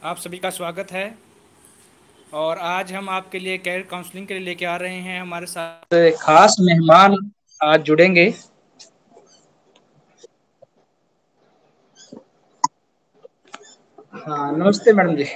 आप सभी का स्वागत है। और आज हम आपके लिए कैरियर काउंसलिंग के लिए लेके आ रहे हैं हमारे साथ खास मेहमान आज जुड़ेंगे। हाँ, नमस्ते मैडम जी।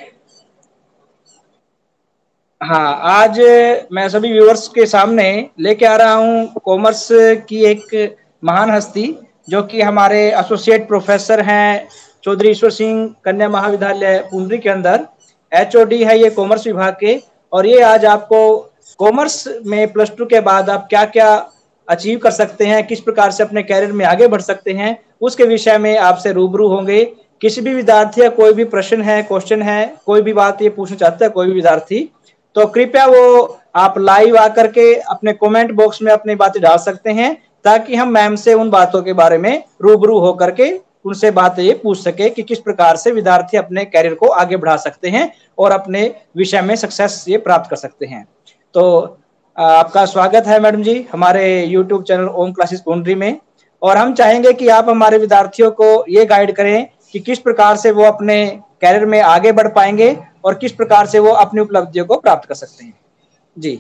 हाँ, आज मैं सभी व्यूअर्स के सामने लेके आ रहा हूँ कॉमर्स की एक महान हस्ती, जो कि हमारे एसोसिएट प्रोफेसर हैं चौधरी ईश्वर सिंह कन्या महाविद्यालय पुंडरी के अंदर। एचओडी है ये कॉमर्स विभाग के। और ये आज आपको कॉमर्स में प्लस टू के बाद आप क्या क्या अचीव कर सकते हैं, किस प्रकार से अपने कैरियर में आगे बढ़ सकते हैं, उसके विषय में आपसे रूबरू होंगे। किसी भी विद्यार्थी का कोई भी प्रश्न है, क्वेश्चन है, कोई भी बात ये पूछना चाहता है कोई भी विद्यार्थी, तो कृपया वो आप लाइव आकर के अपने कमेंट बॉक्स में अपनी बातें डाल सकते हैं, ताकि हम मैम से उन बातों के बारे में रूबरू होकर के उनसे बातें ये पूछ सके कि किस प्रकार से विद्यार्थी अपने कैरियर को आगे बढ़ा सकते हैं और अपने विषय में सक्सेस ये प्राप्त कर सकते हैं। तो आपका स्वागत है मैडम जी हमारे YouTube channel Om classes boundary में। और हम चाहेंगे कि आप हमारे विद्यार्थियों को ये गाइड करें कि किस प्रकार से वो अपने कैरियर में आगे बढ़ पाएंगे और किस प्रकार से वो अपनी उपलब्धियों को प्राप्त कर सकते हैं। जी।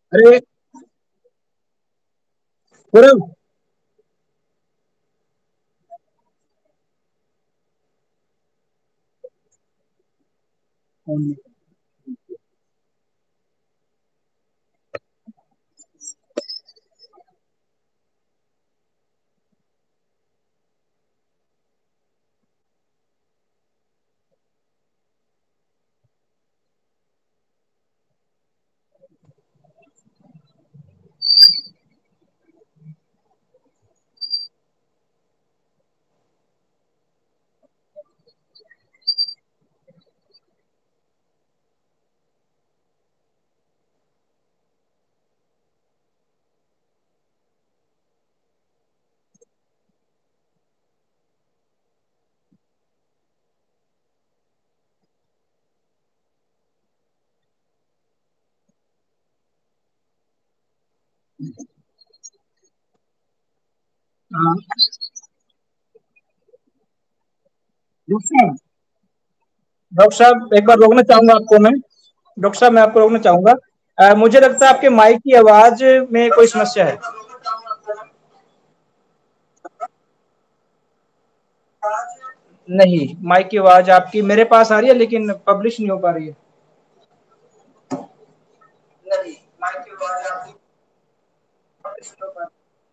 अरे पूरब। हाँ, डॉक्टर साहब, डॉक्टर साहब एक बार रोकना चाहूंगा आपको मैं। डॉक्टर साहब मैं आपको रोकना चाहूंगा। मुझे लगता है आपके माइक की आवाज में कोई समस्या है। नहीं, माइक की आवाज आपकी मेरे पास आ रही है लेकिन पब्लिश नहीं हो पा रही है। नहीं, माइक की आवाज आपकी पब्लिश नहीं हो पा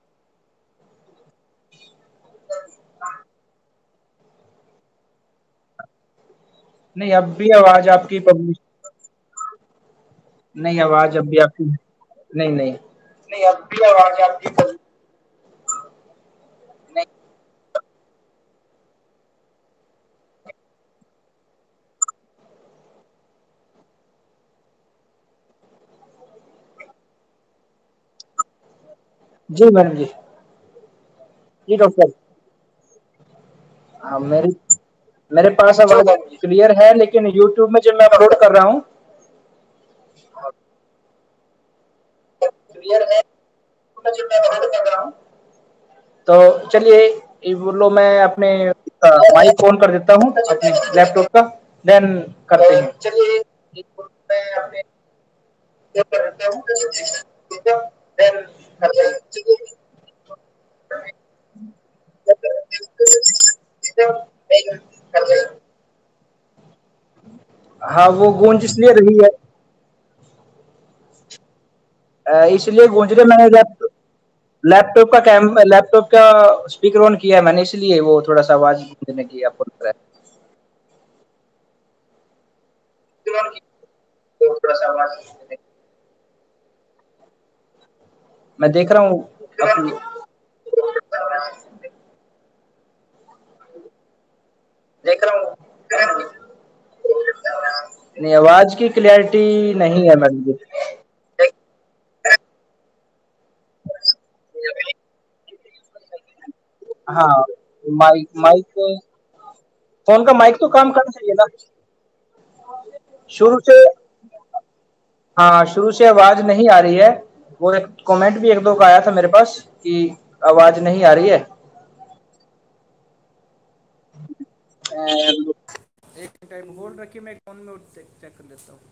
रही। नहीं, अब भी आवाज आपकी पब्लिश। नहीं, आवाज अब भी आपकी। नहीं नहीं नहीं, अब भी आवाज आपकी पब्लिश नहीं। जी मैडम जी। जी डॉक्टर। हाँ, मेरे पास आवाज क्लियर है लेकिन यूट्यूब में जब मैं अपलोड कर रहा हूँ। क्लियर है जब मैं अपलोड कर रहा हूँ। तो चलिए, ये बोलो, मैं अपने माइक ऑन कर देता हूँ अपने लैपटॉप का, देन करते हैं। चलिए, ये बोलो, मैं अपने कर देता हूँ, देन करते हैं। चलिए, करते हैं। हाँ, वो गूंज इसलिए रही है। इसलिए गूंज रही, मैंने लैपटॉप का स्पीकर ऑन किया है मैंने, इसलिए वो थोड़ा सा आवाज गूंजने की आपको लग रहा है। तो थोड़ा सा आवाज मैं देख रहा हूँ अपनी। देख रहा हूँ। नहीं, आवाज की क्लैरिटी नहीं है मैडम जी। हाँ, माइक माइक फोन का माइक तो काम करना चाहिए ना। शुरू से। हाँ, शुरू से आवाज नहीं आ रही है। वो एक कमेंट भी एक दो का आया था मेरे पास कि आवाज नहीं आ रही है। एक टाइम होल्ड रखिए, मैं फोन में चेक चेक कर लेता हूँ।